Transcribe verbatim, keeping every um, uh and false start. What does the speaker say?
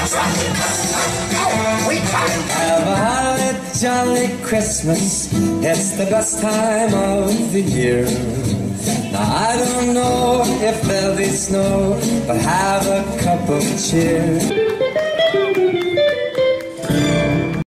Have a holly jolly Christmas, it's the best time of the year. Now I don't know if there'll be snow, but have a cup of cheer.